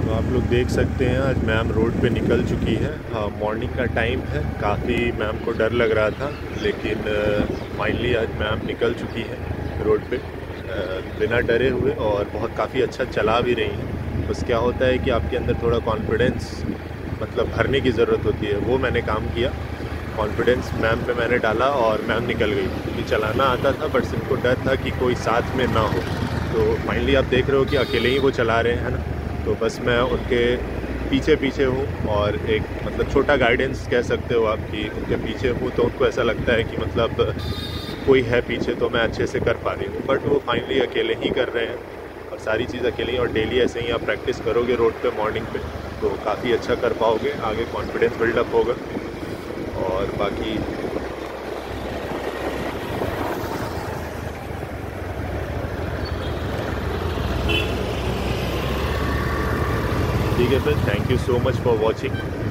तो आप लोग देख सकते हैं आज मैम रोड पे निकल चुकी है। मॉर्निंग का टाइम है, काफ़ी मैम को डर लग रहा था, लेकिन फाइनली आज मैम निकल चुकी है रोड पे बिना डरे हुए, और बहुत काफ़ी अच्छा चला भी रही हैं। बस क्या होता है कि आपके अंदर थोड़ा कॉन्फिडेंस मतलब भरने की ज़रूरत होती है, वो मैंने काम किया। कॉन्फिडेंस मैम पे मैंने डाला और मैम निकल गई, क्योंकि चलाना आता था बट सिर्फ को डर था कि कोई साथ में ना हो। तो फाइनली आप देख रहे हो कि अकेले ही वो चला रहे हैं ना, तो बस मैं उनके पीछे पीछे हूँ, और एक मतलब छोटा गाइडेंस कह सकते हो आप कि उनके पीछे हूँ, तो उनको ऐसा लगता है कि मतलब कोई है पीछे, तो मैं अच्छे से कर पा रही हूँ। बट वो फाइनली अकेले ही कर रहे हैं, और सारी चीज़ अकेले ही। और डेली ऐसे ही आप प्रैक्टिस करोगे रोड पे मॉर्निंग पे, तो काफ़ी अच्छा कर पाओगे, आगे कॉन्फिडेंस बिल्डअप होगा। और बाकी ठीक है, फिर thank you so much for watching.